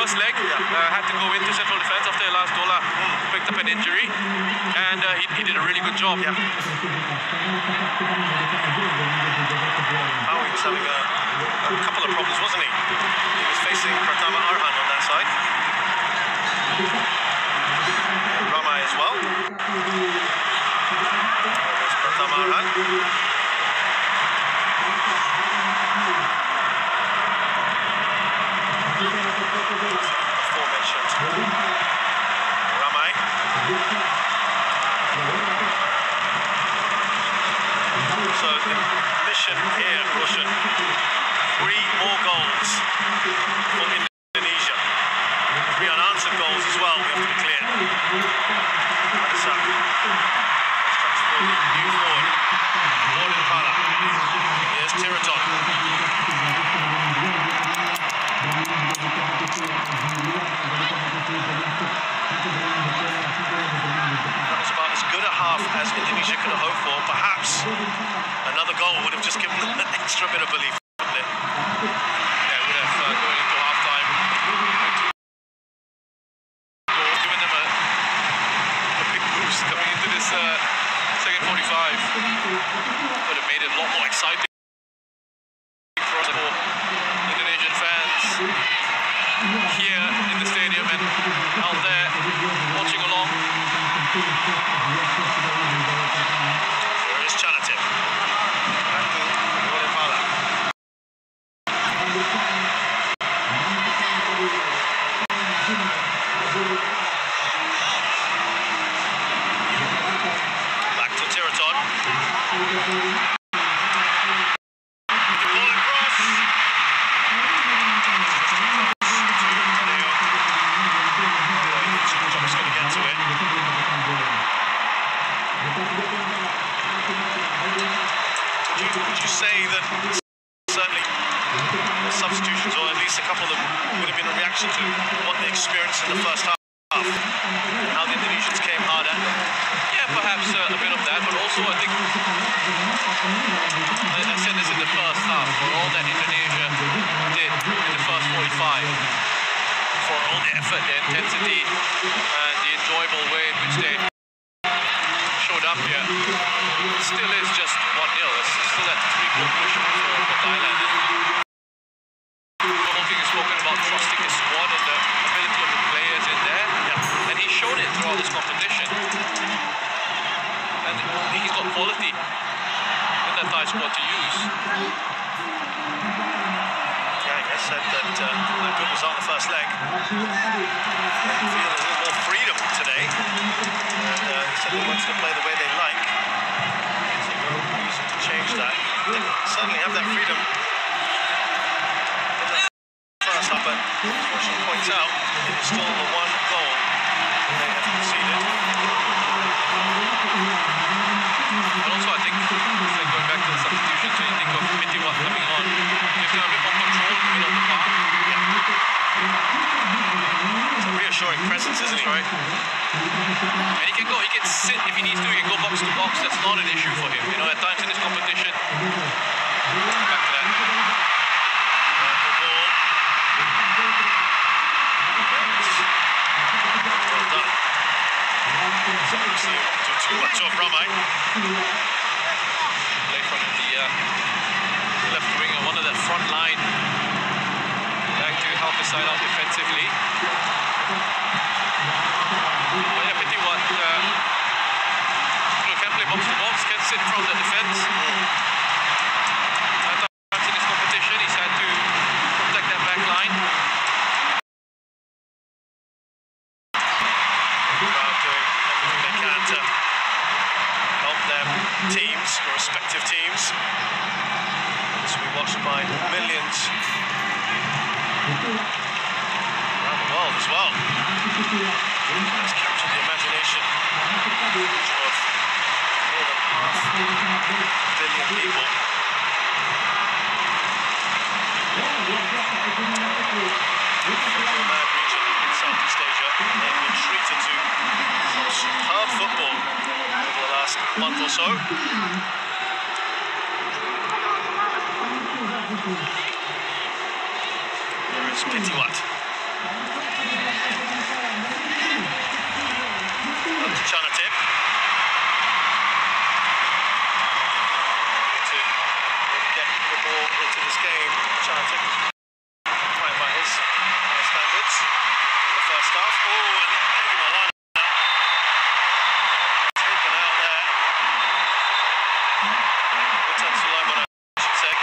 first leg. Had to go into central defence after Elias Dola picked up an injury, and he did a really good job. Howie was having a couple of problems, wasn't he? He was facing Pratama Arhan on that side. Ramai as well. There's Pratama Arhan. Aforementioned Ramai. So the mission here, Roshan, 3 more goals for Indonesia. 3 unanswered goals as well, we have to be clear. Adasak comes for the new forward, Gordon Pala. Here's Tiraton. That was about as good a half as Indonesia could have hoped for. Perhaps another goal would have just given them an extra bit of belief. Yeah, would have going into half-time. Giving them a big boost coming into this second 45. Would have made it a lot more exciting for Indonesian fans here in the stadium and out there watching along. There is Chanatip. Back to Gordon Pala. Back to Tiraton. Ball across. John's going to get to it. Would you say that certainly the substitutions, or at least a couple of them, would have been a reaction to what they experienced in the first half and how the Indonesians came hard at them? Yeah, perhaps a bit of that, but also I think I said this in the first half, for all that Indonesia did in the first 45, for all the effort, the intensity, and the enjoyable way in which they showed up here, it still is just 1-0. It's still at 3-goal cushion for Thailand. The whole thing is spoken about trusting the squad and the ability of the players in there, and he's shown it throughout this competition. And he's got quality in that Thai squad to use. Yeah, I said that that good result in the first leg. They feel a little more freedom today. And he said they want to play the way they like. So no reason to change that. They certainly have that freedom in the first half, but as Roshan points out, it is still the 1 goal they have conceded. And also I think, like going back to the substitutions, when you think of Pitiwat coming on, gives them a bit more control in the middle of the park. It's a reassuring presence, isn't he? Right. And he can sit if he needs to, he can go box to box. That's not an issue for him. You know, at times in this competition. Back to that. The ball. Well done. So obviously not do too much of Ramai. Play from the left wing and one of that front line. Back to help the side out defensively. But yeah, Pitiwat can play box to box, can sit from the defence. At times in this competition, he's had to protect that back line. Crowd doing everything they can to help their teams, their respective teams. This will be watched by millions around the world as well. It's captured the imagination of more than half a billion people. Football-mad region in Southeast Asia. They've been treated to some superb football over the last month or so. There is Pitiwat. Chanatip. To get the ball into this game. Chanatip right by his standards in the first half. Oh, and Eddie Malana taken out there. Witan Sulaiman, I should say.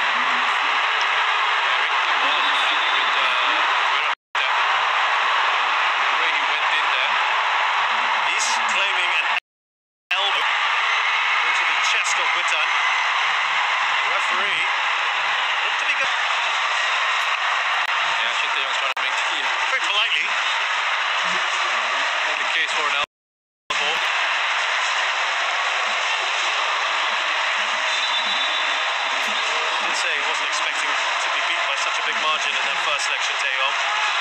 Claiming an elbow into the chest of Witan. The referee looked to be good. Yeah, Shin Tae-yong's trying to maintain Very politely. the case for an elbow. Did say he wasn't expecting to be beat by such a big margin in that first selection, Tae-yong.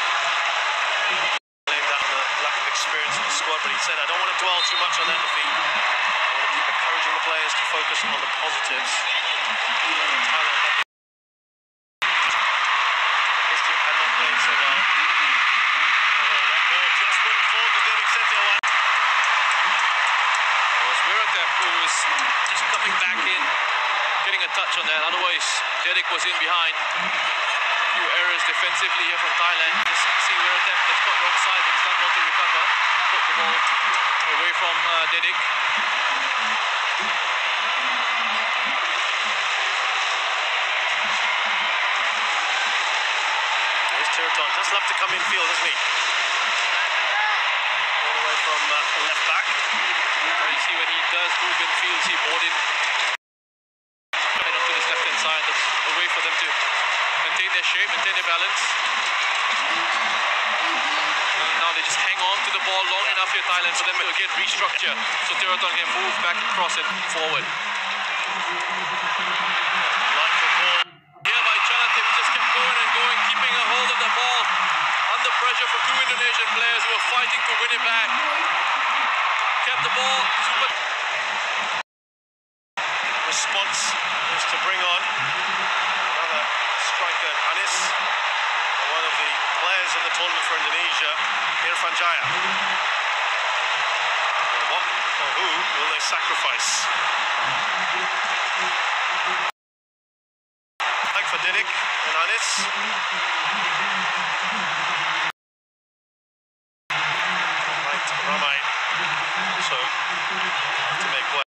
Experience in the squad, but he said, I don't want to dwell too much on that defeat. I want to keep encouraging the players to focus on the positives. His team had not played so well. That ball just wouldn't fall to Dedik Setiawan. It was Wiratap who was just coming back in, getting a touch on that. Otherwise, Dedik was in behind. Few errors defensively here from Thailand. Just see Wiratap gets caught wrong side, but he's done well to recover. Put the ball away from Dedik. There's Tiraton. Does love to come in field, doesn't he? All the way from left back. You see when he does move in field, he brought in right onto this left hand side. That's a way for them to maintain their shape, maintain their balance. And now they just hang on to the ball long enough here, Thailand, for them to again restructure so Tiraton can move back across and forward. Like the ball. Here by Chanatip, he just kept going and going, keeping a hold of the ball under pressure from two Indonesian players who were fighting to win it back. Kept the ball super. Response is to bring on another striker, Anis, one of the players of the tournament for Indonesia, Irfan Jaya. What or who will they sacrifice? Back for Dedik and Anis. Right, Ramai. So, to make way.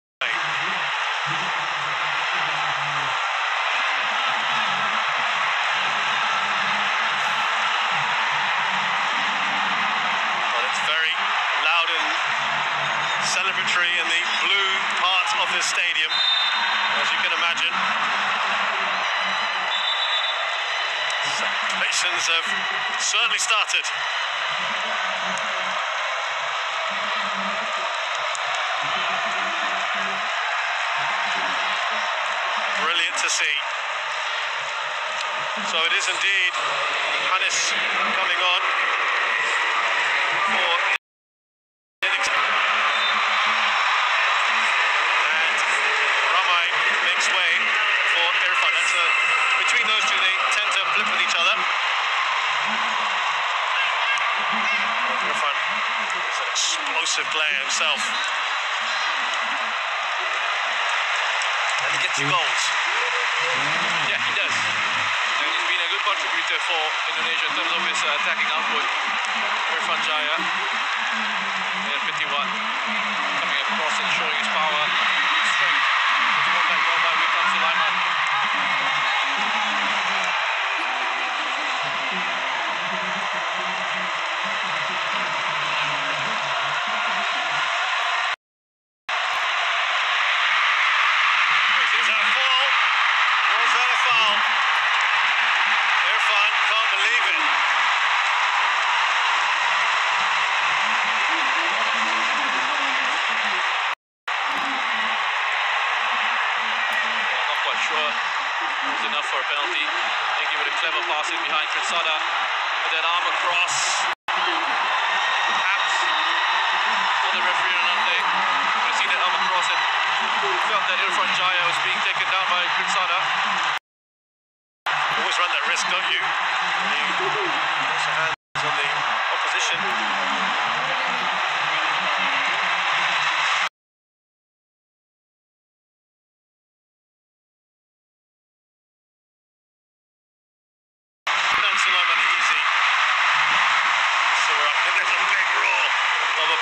Celebratory in the blue part of the stadium, as you can imagine. Celebrations have certainly started. Brilliant to see. So it is indeed Hannes coming on for between those two, they tend to flip with each other. Irfan is an explosive player himself. And he gets you goals. Yeah, he does. And he's been a good contributor for Indonesia in terms of his attacking output. Irfan Jaya. And Pitiwan coming across and showing his power, his strength. It's one back well by Witan Sulaiman. Is that a foul? Was that a foul? Irfan can't believe it. Not quite sure it was enough for a penalty. Thinking with a clever pass in behind Trinsada with that arm across. Perhaps for the referee on Monday, we see that arm across and felt that Irfan Jaya was being taken down by Trinsada. Always run that risk, don't you? You also hand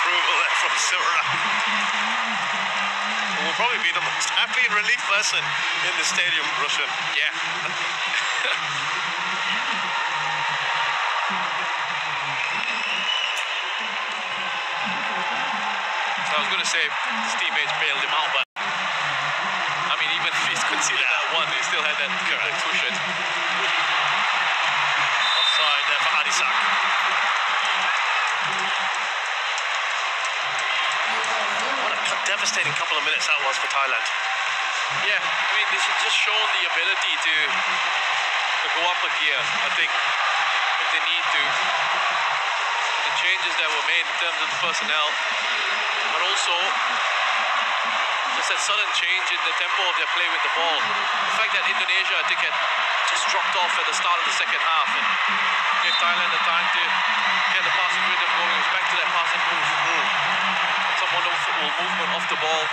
approval there from Sivaram. Who will probably be the most happy and relieved person in the stadium, Roshan. Yeah. So I was going to say his teammates bailed him out, but I mean, even if he's conceded that one, he still had that push it. Offside there for Adisak. What a devastating couple of minutes that was for Thailand. Yeah, I mean, this has just shown the ability to go up a gear, I think, if they need to. The changes that were made in terms of the personnel, but also just that sudden change in the tempo of their play with the ball. The fact that Indonesia, I think, had just dropped off at the start of the second half and gave Thailand the time to get the passing rhythm going. It was back to that pass and move. Some wonderful movement off the ball.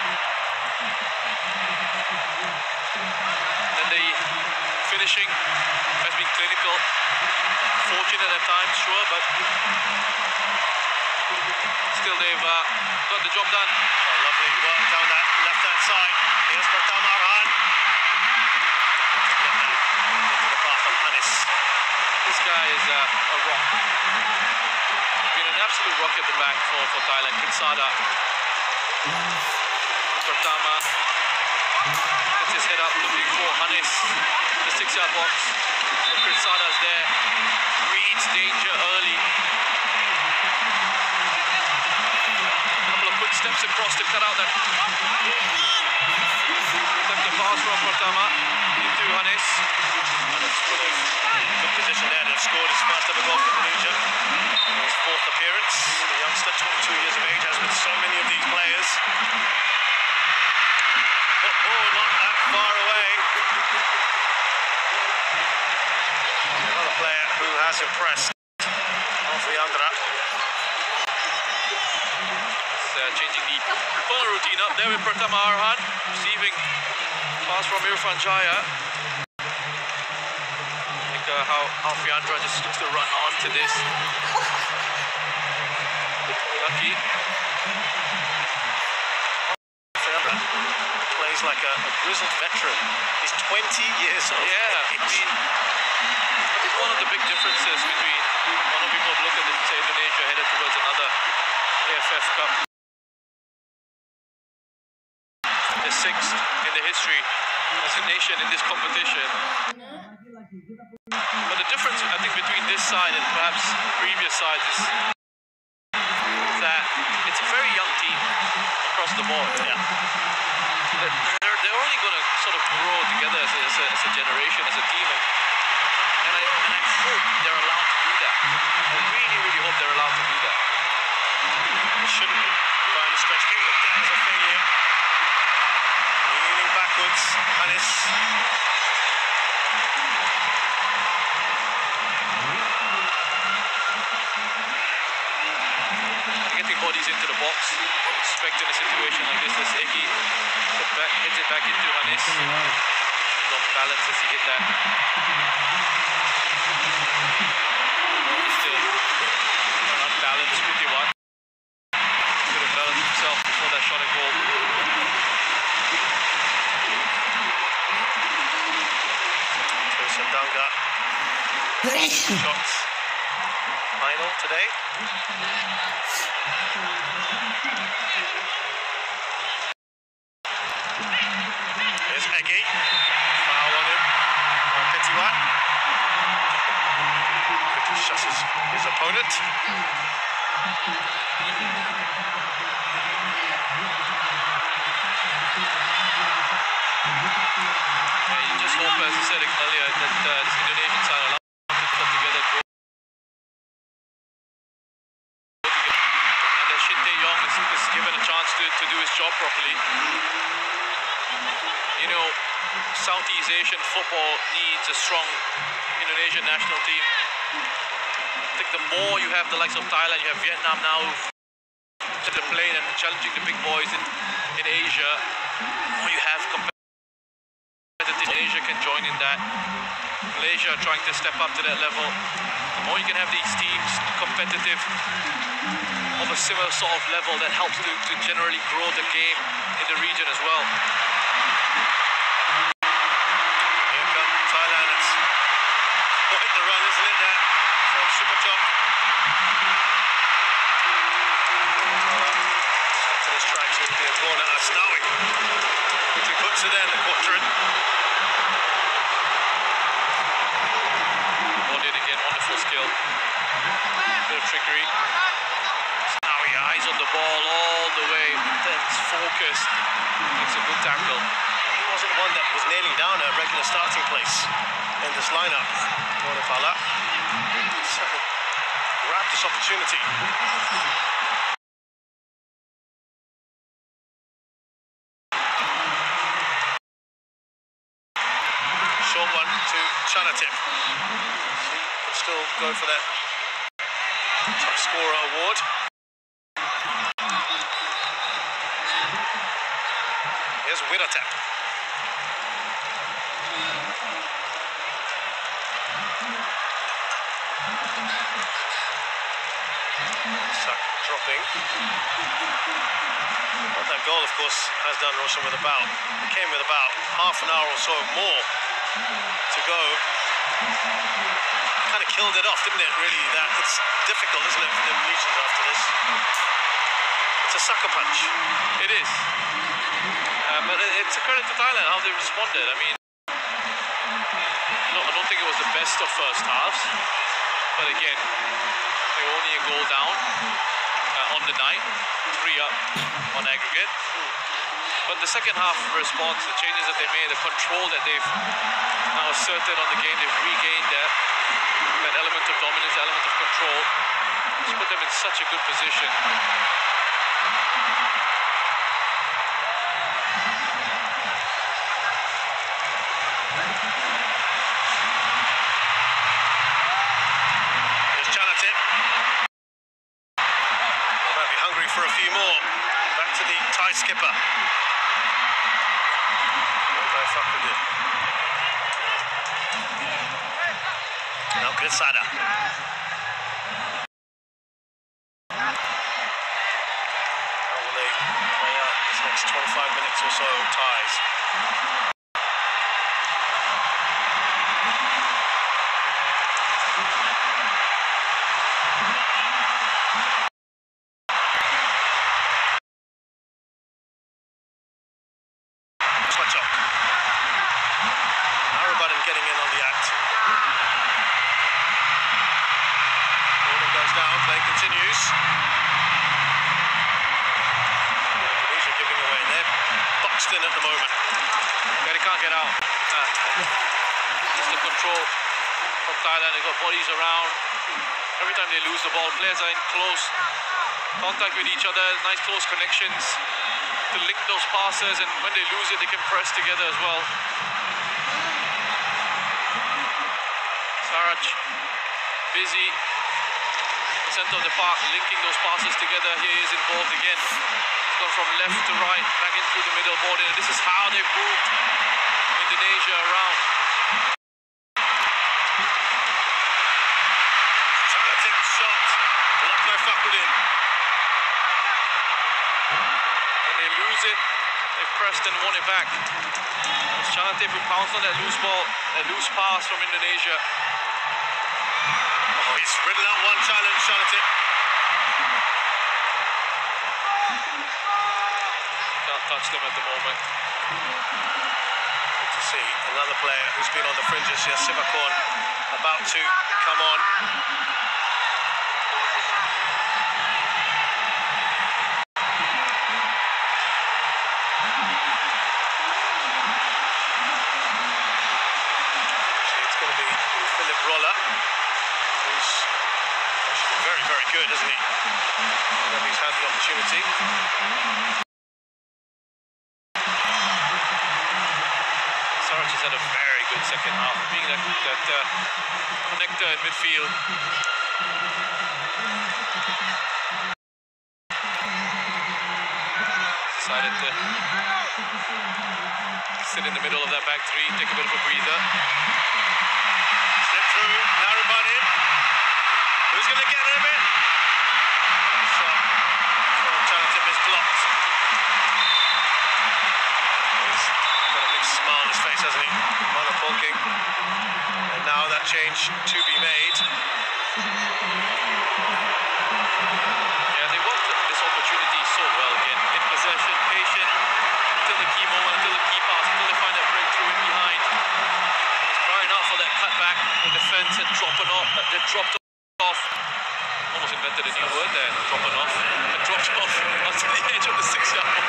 And then the finishing has been clinical. Fortunate at times, sure, but still they've got the job done. Oh, lovely work down that left-hand side. Here's Pratama Arhan. Into the path of Anis. This guy is a rock. He's been an absolute rock at the back for Thailand. Kinsada. Pratama gets his head up looking for Anis. The 6-yard box. Kinsada's there. Reads danger early. Steps across to cut out that the pass from Pratama into Anis. Anis with a good position there to have scored his first ever goal for Indonesia. His fourth appearance. The youngster, 22 years of age, as with so many of these players. Oh, not that far away. Another player who has impressed. Alfiandra. Changing the corner routine up there with Pratama Arhan, receiving pass from Irfan Jaya. I think how Alfiandra just looks to run onto this. Lucky. Alfiandra plays like a grizzled veteran. He's 20 years old. Yeah, I mean, I think one of the big differences between one of people look at it and say Indonesia headed towards another AFF Cup. The 6th in the history as a nation in this competition. But the difference, I think, between this side and perhaps previous sides is that it's a very young team across the board. Yeah. They're only going to sort of grow together as a generation, as a team, and I hope they're allowed to do that. I really, really hope they're allowed to do that. It shouldn't be by any stretch. He looked at as a failure. Leaning backwards, Anis. Getting bodies into the box, expecting a situation like this as Eki hits it back into Anis. He's off balance as he hit that. Still unbalanced, 51. Could have balanced himself before that shot at goal. Sandanga. Shots final today. Here's Egi. Foul on him. Petiwat. Quickly shuts his opponent. You just hope, as I said earlier, that this Indonesian side allows them to come together, grow together, and that Shin Tae-yong is given a chance to do his job properly. You know, Southeast Asian football needs a strong Indonesian national team. I think the more you have the likes of Thailand, you have Vietnam now to the plane and challenging the big boys in Asia, the more you have Asia can join in that. Malaysia trying to step up to that level. The more you can have these teams competitive of a similar sort of level, that helps to generally grow the game in the region as well. Here come Thailand. It's quite the run, isn't it, there from Supachok. Stuck in his tracks, it'll be a corner. Asnawi quickly puts it in the quadrant. Again, wonderful skill. Bit of trickery. Asnawi, eyes on the ball all the way, intense, focused. It's a good tackle. He wasn't one that was nailing down a regular starting place in this lineup. Bonifala certainly grabbed this opportunity. Short one to Chanatip. Still go for that top scorer award. Here's Wiratap. Suck dropping. What that goal, of course, has done, Roshan, with about, it came with about half an hour or so more to go. Kind of killed it off, didn't it, really? That it's difficult, isn't it, for the Indonesians after this? It's a sucker punch. It is. But it's a credit to Thailand how they responded. I mean, I don't think it was the best of first halves, but again, they were only a goal down on the night, 3 up on aggregate. But the second half response, the changes that they made, the control that they've now asserted on the game, they've regained that element of dominance, element of control. It's put them in such a good position. Here's Chanatip. They might be hungry for a few more. Back to the Thai skipper. Now Grisada. How will they play out this next 25 minutes or so? Ties. Swatchok. Arabudden getting in on the act. Gordon goes down, play continues. Indonesia giving away. They're boxed in at the moment. They can't get out. Just the control from Thailand. They've got bodies around. Every time they lose the ball, players are in close contact with each other, nice close connections to link those passes, and when they lose it, they can press together as well. Sarach, busy, centre of the park, linking those passes together. He is involved again. He's gone from left to right, back in through the middle border, and this is how they've moved Indonesia around. Chanatip shot, blocked by Fakhruddin. When they lose it, they've pressed and won it back. It's Chanatip who pounced on that loose ball, that loose pass from Indonesia. Oh, he's ridden out one challenge, Chanatip. Can't touch them at the moment. Good to see another player who's been on the fringes here, Sivakorn, about to come on. It's going to be Philip Roller, who's actually very, very good, isn't he? Whenever he's had the opportunity. Sarach has had a very good second half, being that connector in midfield. Decided to sit in the middle of that back three, take a bit of a breather. Slip through, Arabudden. Yeah, they worked this opportunity so well again. In possession, patient, until the key moment, until the key pass, until they find that breakthrough in behind. It's crying out for that cutback. The defense had dropped off. Almost invented a new word there, dropping off. It dropped off onto the edge of the 6-yard line.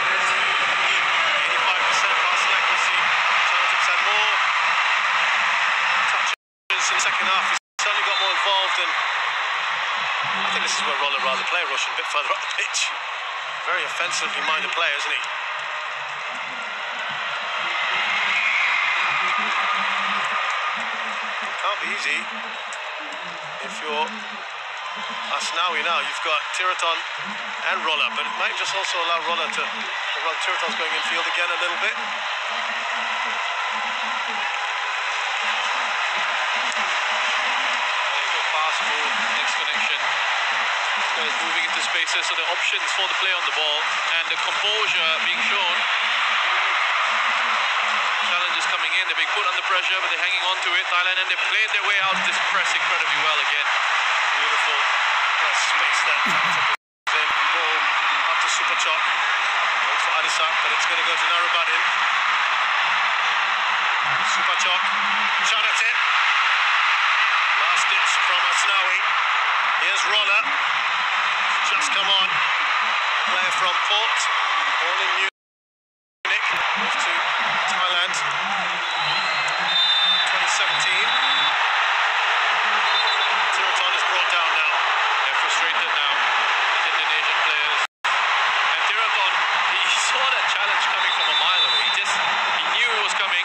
85% passing accuracy. Charlton's had more touches in the second half. He's certainly got more involved, and I think this is where Roller rather play, Roshan, a bit further up the pitch. Very offensively minded player, isn't he? Can't be easy if you're Asnawi now. You've got Tiraton and Roller, but it might just also allow Roller to... Well, Tiraton's going infield again a little bit. Pass move, next connection. Guys moving into spaces, so the options for the play on the ball and the composure being shown. Challenges coming in, they're being put under pressure, but they're hanging on to it. Thailand, and they played their way out of this press incredibly well again. Beautiful press space there. Then ball up to Superchok. Waits for Adisak, but it's going to go to Narubanin. Superchok, shot at it. Last ditch from Asnawi. Here's Roller. Just come on. Player from Port. Born in Munich. Moved to Thailand. 2017. Tiraton is brought down now. They're frustrated now, these Indonesian players. And Tiraton, he saw that challenge coming from a mile away. He knew it was coming.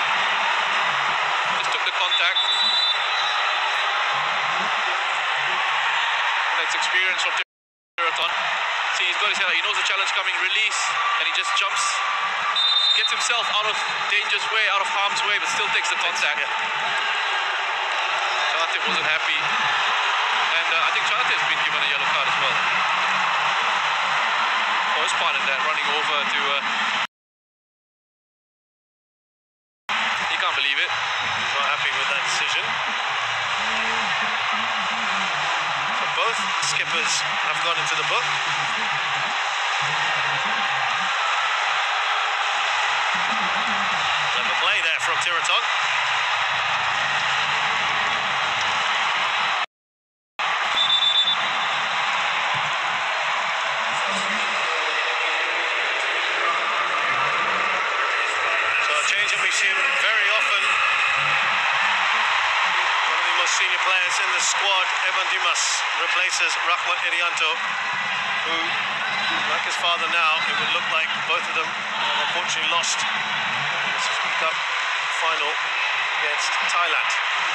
Just took the contact. That's experience from Tiraton. See, he's got his head out. He knows the challenge coming, release, and he just jumps, gets himself out of danger's way, out of harm's way, but still takes the contact. Charlatip wasn't happy. And I think Charlatip has been given a yellow card as well. For his part in that, running over to... he can't believe it. He's not happy with that decision. Both skippers have gone into the book. Clever play there from Tiraton. So a change that we've seen very often. Senior players in the squad, Evan Dimas replaces Rahmat Irianto, who, like his father now, it would look like both of them have unfortunately lost in the Suzuki Cup final against Thailand.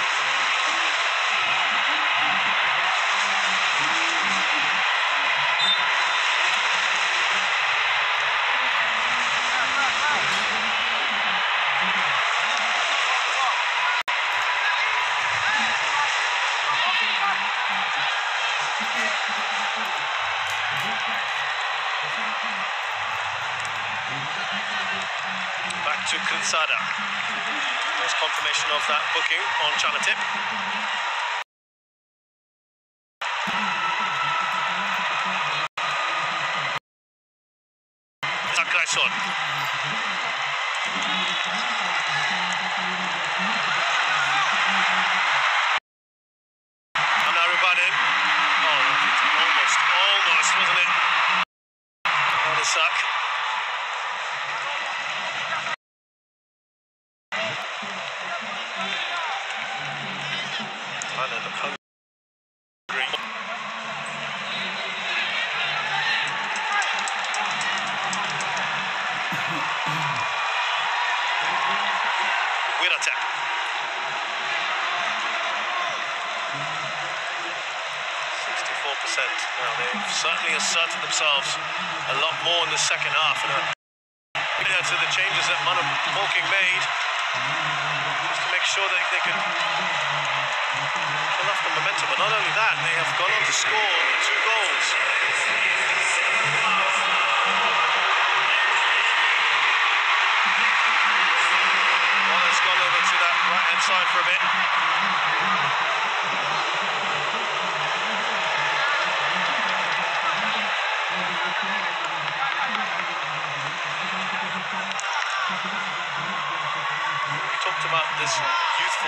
Back to Kritsada. There's confirmation of that booking on Charlatip. Takraison. Narubanin. Oh, almost, wasn't it? Adisak. Thailand look hungry. Wiratep. 64%. Now they've certainly asserted themselves a lot more in the second half, and to the changes that Manam Hawking made, just to make sure that they could kill off the momentum. But not only that, they have gone on to score 2 goals. Waller's gone over to that right-hand side for a bit.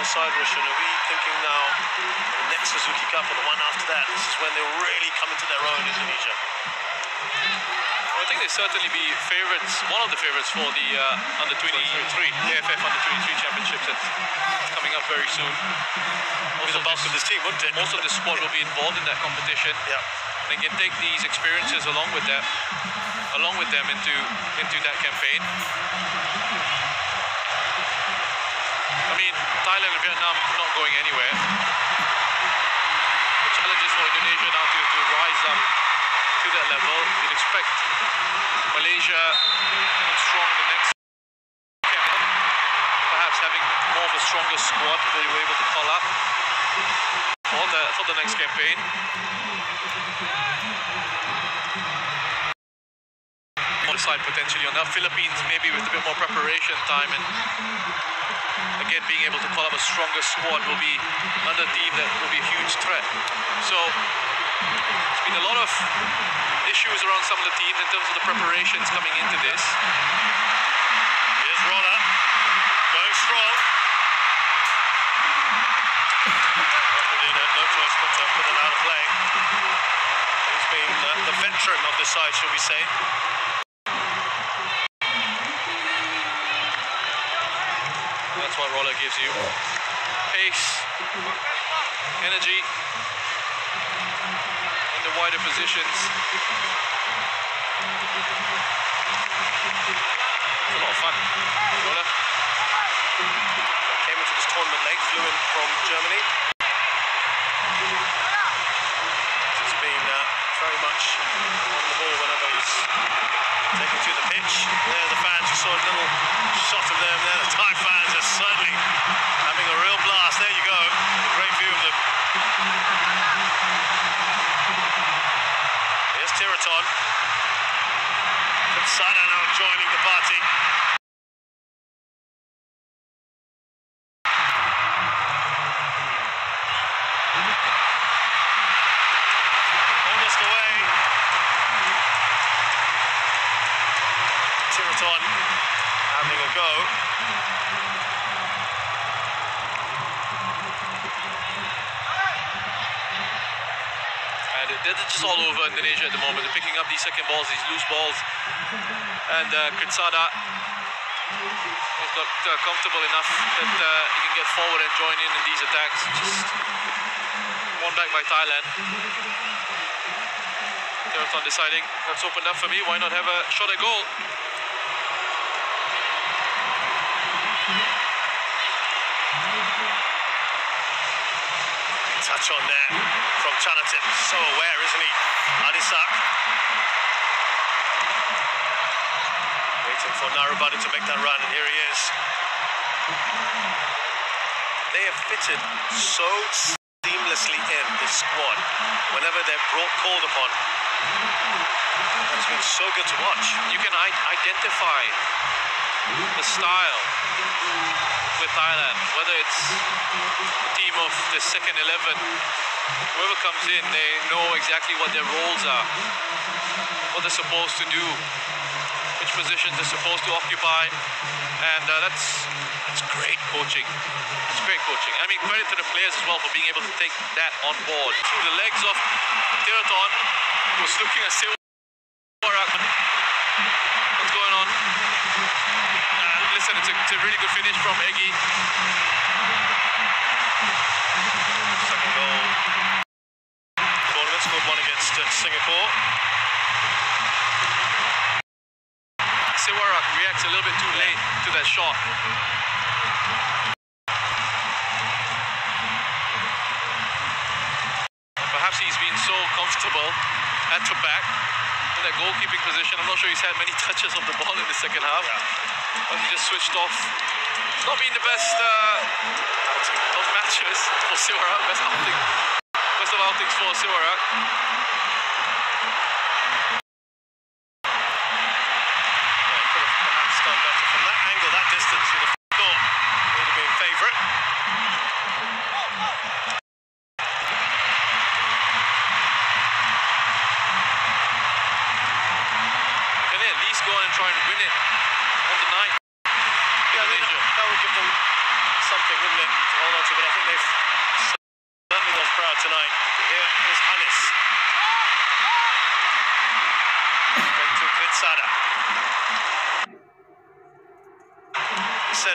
side, Roshan, are we thinking now the next Suzuki Cup or the one after that, this is when they'll really come into their own, Indonesia? Well, I think they certainly be favourites, one of the favourites for the Under-23, the AFF Under-23 Championships that's coming up very soon. With the bulk of this team, wouldn't it? Most of the squad will be involved in that competition. Yeah. And they can take these experiences along with them into that campaign. I mean, Thailand and Vietnam not going anywhere. The challenge is for Indonesia now to rise up to that level. You'd expect Malaysia come strong in the next campaign, perhaps having more of a stronger squad that they were able to call up for the next campaign. Side potentially on that. Philippines maybe with a bit more preparation time and again being able to call up a stronger squad will be another team that will be a huge threat. So there's been a lot of issues around some of the teams in terms of the preparations coming into this. Here's Roller going strong. No choice but to put it out of play. He's been the veteran of the side, shall we say. That's what Roller gives you. Pace, energy in the wider positions. It's a lot of fun. Roller came into this tournament late, flew in from Germany. He's been very much on the ball whenever he's taken to the pitch. There the fans, you saw a little shot of them there. The Thai fans are certainly having a real blast. There you go, a great view of them. Here's Tiraton. Katsana now joining the party. Almost away. Tiraton having a go. And they're just all over Indonesia at the moment. They're picking up these second balls, these loose balls. And Kritsada has got comfortable enough that he can get forward and join in these attacks. Just one back by Thailand. Tiraton deciding, that's opened up for me, why not have a shot at goal? Touch on there from Chanatip. So aware, isn't he? Adisak. Waiting for Narabadi to make that run, and here he is. They have fitted so seamlessly in this squad whenever they're called upon. And it's been so good to watch. You can identify the style with Thailand, whether it's the team of the second 11, whoever comes in, they know exactly what their roles are, what they're supposed to do, which positions they're supposed to occupy, and that's great coaching. It's great coaching. I mean, credit to the players as well for being able to take that on board. Through the legs of Tiraton, who was looking at Silvarak. What's going on? Listen, it's a really good finish from Egi. Second goal. Tournament scored one against Singapore. Silvarak reacts a little bit too late to that shot. Perhaps he's been so comfortable at the back in that goalkeeping position. I'm not sure he's had many touches of the ball in the second half. But he just switched off. It's not been the best of matches for Silvarak. Best of outings for Silvarak. Could have perhaps done better from that angle, that distance. You'd have thought would have been favourite. Can they at least go on and try and win it on the night? Yeah, that would give them something, wouldn't it, to hold on I think they've certainly gone proud tonight. Here is Hannes. Straight to Kvitsada. He said,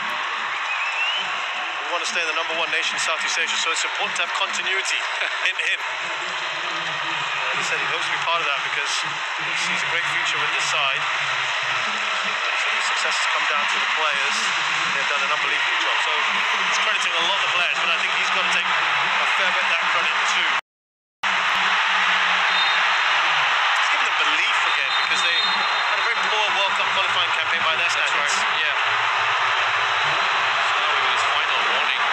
we want to stay the #1 nation in Southeast Asia, so it's important to have continuity in him. He said he hopes to be part of that because he sees a great future with this side. So the success has come down to the players. They've done an unbelievable job. So he's crediting a lot of the players, but I think he's got to take a fair bit of that credit too. It's given them belief again because they had a very poor World Cup qualifying campaign by their standards. That's right. Yeah. So now with his final warning.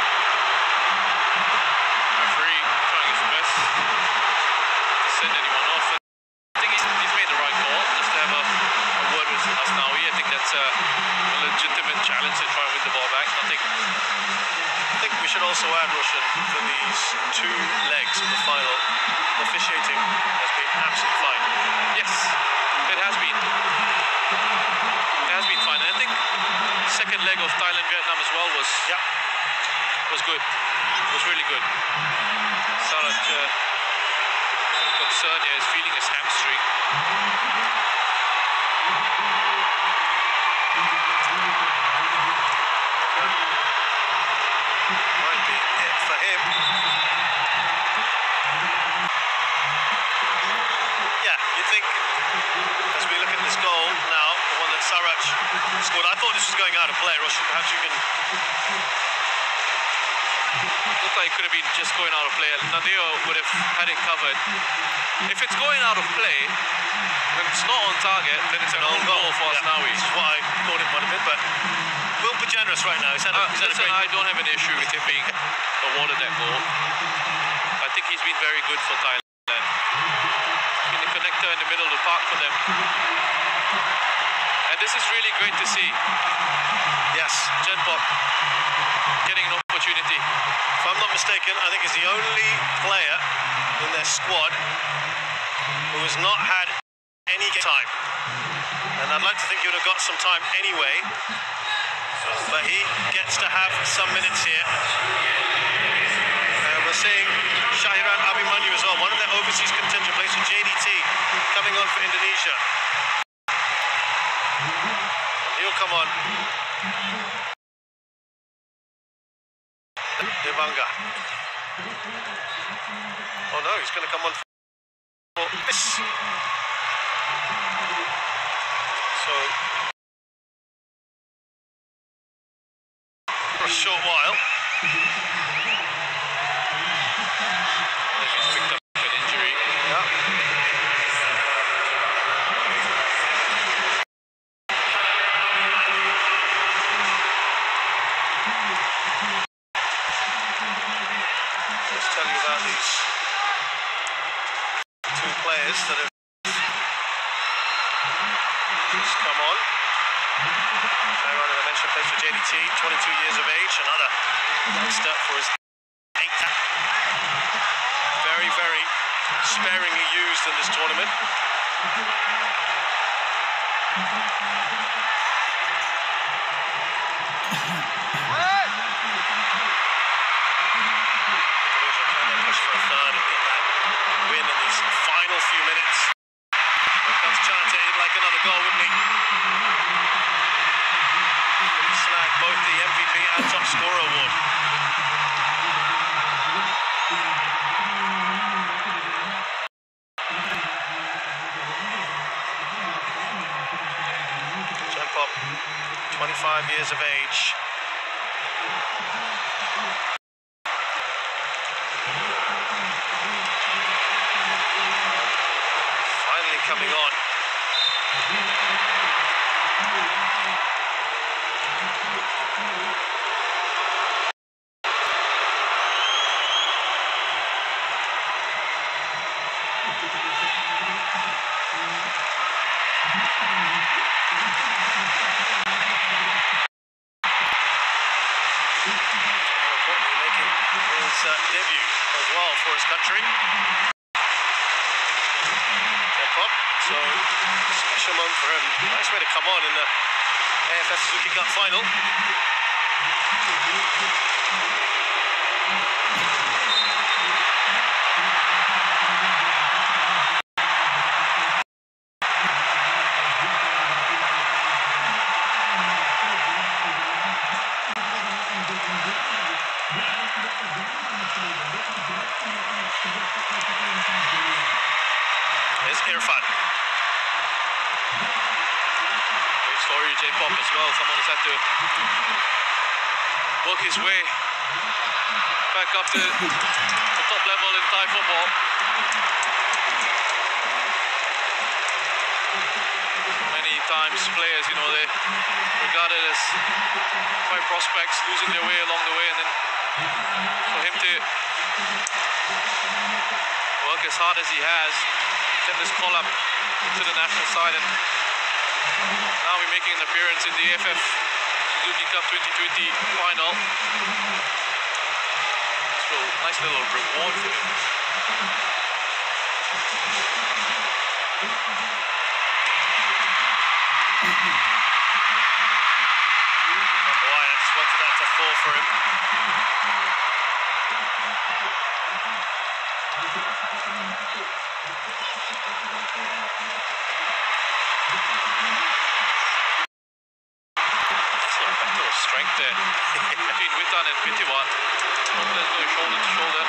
Referee trying his best to send anyone off. I think he's made the right call just to have a word with Asnawi. I think that's a legitimate challenge to try and win the ball back. I think we should also add, Roshan, for these 2 legs of the final, the officiating has been absolutely fine. Yes, it has been. It has been fine. And I think the second leg of Thailand-Vietnam as well was good. Was really good. Sarat concern here is feeling his hamstring. Might be it for him. Yeah, you think, as we look at this goal now, the one that Sarach scored, I thought this was going out of play, Roshan. Perhaps you can... Looked like it could have been just going out of play. Nadeo would have had it covered. If it's going out of play, when it's not on target, then it's an own goal for Asnawi. This is what I thought it might have been, but we'll be generous right now. He's had a listen, great... I don't have an issue with him being awarded that goal. I think he's been very good for Thailand. He's been a connector in the middle of the park for them. And this is really great to see. Yes. Jenpop getting an opportunity. If I'm not mistaken, I think he's the only player in their squad who has not had any time. And I'd like to think he would have got some time anyway, but he gets to have some minutes here. We're seeing Shahiran Abimanyu as well, one of their overseas contingent players for JDT, coming on for Indonesia. And he'll come on. Devanga. Oh no, he's going to come on for this. So, for a short while. I think he's picked up an injury. Yeah. Let's tell you about these 2 players that have just come on. Shahiran, as I mentioned, plays for JDT, 22 years of age, another youngster for his 8th. Very, very sparingly used in this tournament. Push for a third and get that win in these final few minutes. Here comes Chante, he'd like another goal, wouldn't he? He snagged both the MVP and top scorer award. Jenpop, 25 years of age. Coming on. Making his debut as well for his country. So, special moment for him. Nice way to come on in the AFF Suzuki Cup final. There's Irfan. Great story, J-Pop as well. Someone has had to work his way back up to the top level in Thai football. Many times players, you know, they're regarded as quite prospects, losing their way along the way, and then for him to work as hard as he has, get this call up to the national side, and now we're making an appearance in the AFF Suzuki Cup 2020 final. So nice little reward for him. Wyatt just wanted that to fall for him. Strength there between Witan and Pitiwat. Let's go shoulder to shoulder.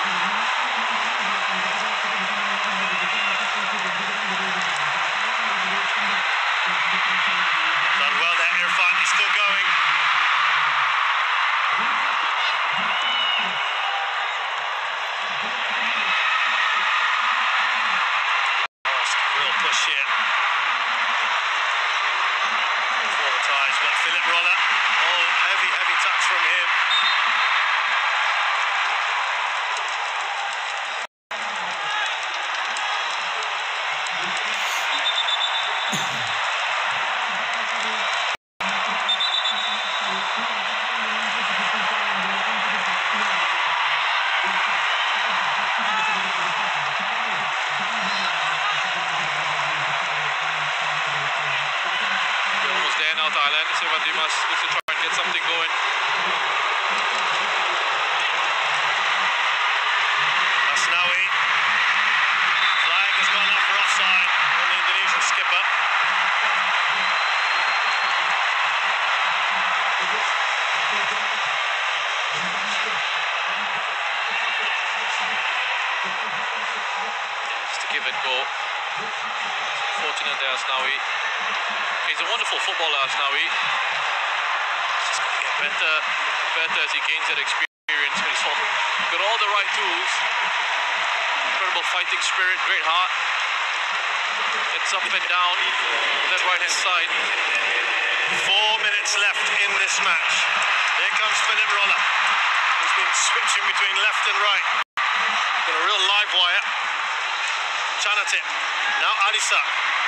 Done well there, Irfan. He's still going. Real push here. For the Thais, but Philip Roller. Oh, heavy touch from him. Thailand. Sirvan Dimas looks to try and get something going. Asnawi. Flag has gone up for offside on the Indonesian skipper. Just to give it go. Fortunate there, Asnawi. He's a wonderful footballer, Asnawi. He's just going to get better and better as he gains that experience. He's got all the right tools. Incredible fighting spirit, great heart. Gets up and down that right-hand side. 4 minutes left in this match. Here comes Philip Roller. He's been switching between left and right. Got a real live wire. Chanatip. Now Adisak.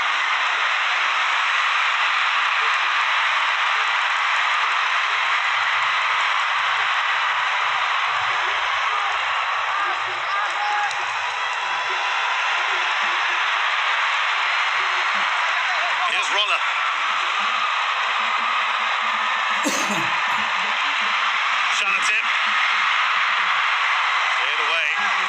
Here's Roller. Chanatip. Cleared away.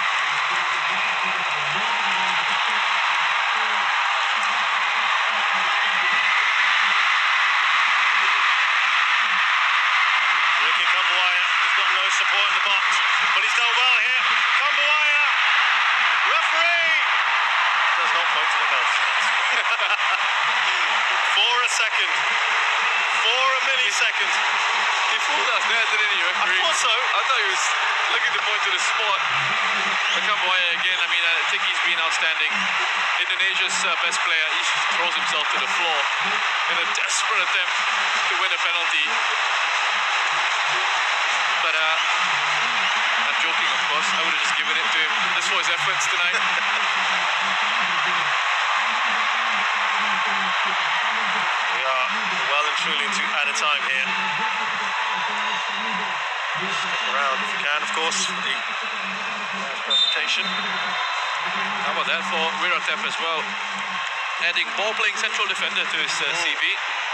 Ricky Kambuaya has got no support in the box, but he's done well here. Kambuaya, referee, does not point to the penalty. For a second, for a millisecond. He fooled us there, didn't he, referee? I thought so. I thought he was looking to point to the spot. Kambuaya again, I mean, I think he's been outstanding. Indonesia's best player, he throws himself to the floor in a desperate attempt to win a penalty. But I'm joking, of course. I would have just given it to him. Just for his efforts tonight. We are well and truly into added time here. Stick around if you can, of course, for the presentation. How about that for Wiratep as well? Adding ball-playing central defender to his CV.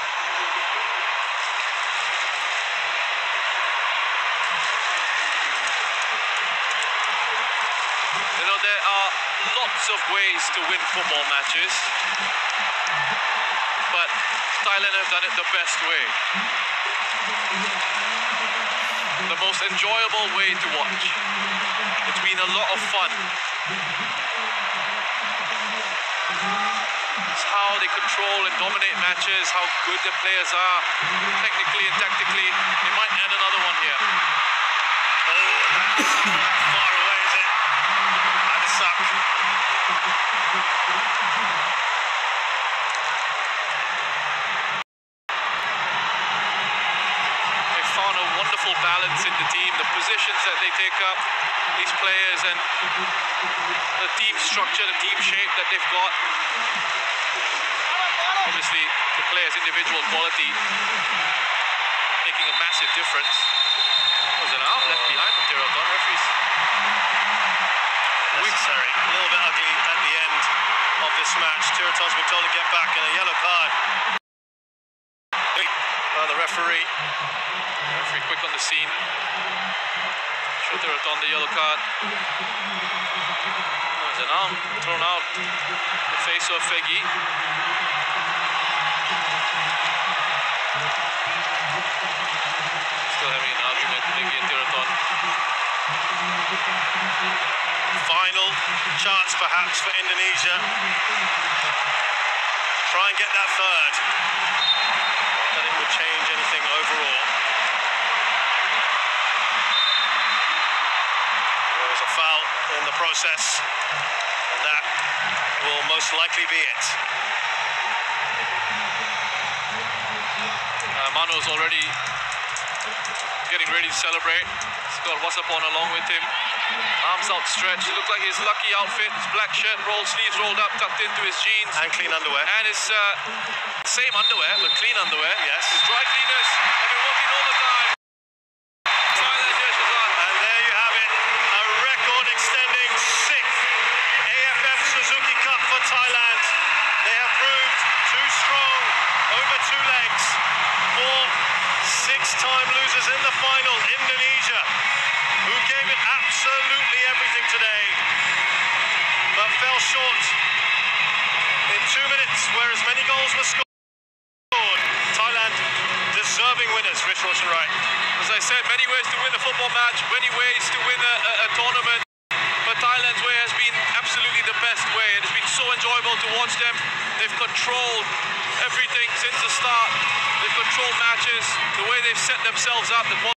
You know, there are lots of ways to win football matches, but Thailand have done it the best way. The most enjoyable way to watch. It's been a lot of fun. they control and dominate matches, how good the players are technically and tactically. They might add another one here. Oh, that's far away, is it? And a suck. They found a wonderful balance in the team, the positions that they take up, these players, and the team structure, the team shape that they've got. Obviously, the players' individual quality making a massive difference. Was an arm left behind from Tiraton. Referees. Necessary. A little bit ugly at the end of this match. Tiraton's been told to get back and a yellow card. The referee quick on the scene. Show Tiraton the yellow card. There's an arm thrown out in the face of Fegi. Still having an argument, Fegi and Tiraton. Final chance perhaps for Indonesia. Try and get that third. Not that it would change anything overall. There was a foul in the process, and that will most likely be it. Mano's already getting ready to celebrate. He's got Wasapon along with him. Arms outstretched. It looks like his lucky outfit. His black shirt, sleeves rolled up, tucked into his jeans. And clean underwear. And his same underwear, but clean underwear. Yes. His dry cleaners have been working all the time. And there you have it. A record-extending 6th AFF Suzuki Cup for Thailand. They have proved too strong over 2 legs. 6-time losers in the final, Indonesia, who gave it absolutely everything today, but fell short in 2 minutes, where as many goals were scored. Thailand, deserving winners, Rich Roshan Wright. As I said, many ways to win a football match, many ways to win a tournament, but Thailand's way has been absolutely the best way, and it's been so enjoyable to watch them. They've controlled everything since the start. They've controlled matches, the way they've set themselves up, the